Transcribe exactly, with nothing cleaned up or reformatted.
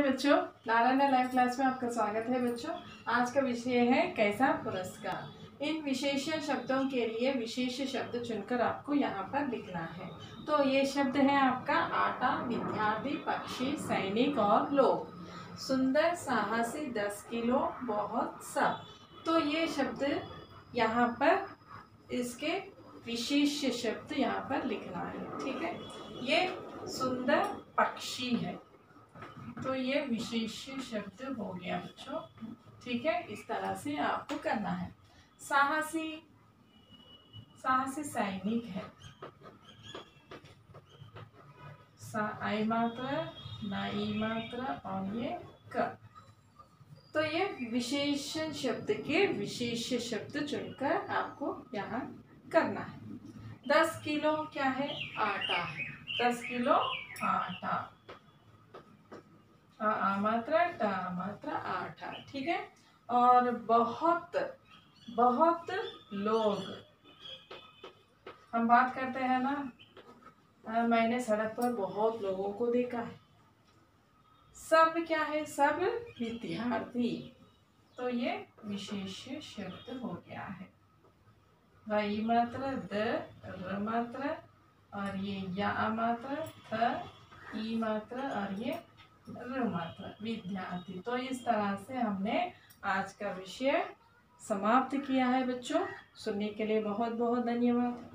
बच्चों, Narayan live class में आपका स्वागत है। बच्चों, आज का विषय है कैसा पुरस्कार। इन विशेषण शब्दों के लिए विशेष शब्द चुनकर आपको यहाँ पर लिखना है। तो ये शब्द है आपका आटा, विद्यार्थी, पक्षी, सैनिक और लोग। सुंदर, साहसी, दस किलो, बहुत, सब। तो ये शब्द यहाँ पर इसके विशेष शब्द यहाँ पर लिखना है। ठीक है, ये सुंदर पक्षी है तो ये विशेष शब्द हो गया बच्चों। ठीक है, इस तरह से आपको करना है। साहसी, साहसी सैनिक है। सा आई मात्रा, ना ई मात्रा और ये क। तो ये विशेषण शब्द के विशेष शब्द चुनकर आपको यहाँ करना है। दस किलो क्या है? आटा है। दस किलो आटा। आ, आ मात्रा, टा मात्रा, आटा। ठीक है, और बहुत बहुत लोग। हम बात करते हैं ना, आ, मैंने सड़क पर बहुत लोगों को देखा है। सब क्या है? सब विद्यार्थी। तो ये विशेष शब्द हो गया है। वही मात्रा, द, र मात्रा और ये या मात्रा, थ, ई मात्रा और ये र मात्रा, विद्यार्थी। तो इस तरह से हमने आज का विषय समाप्त किया है बच्चों। सुनने के लिए बहुत बहुत धन्यवाद।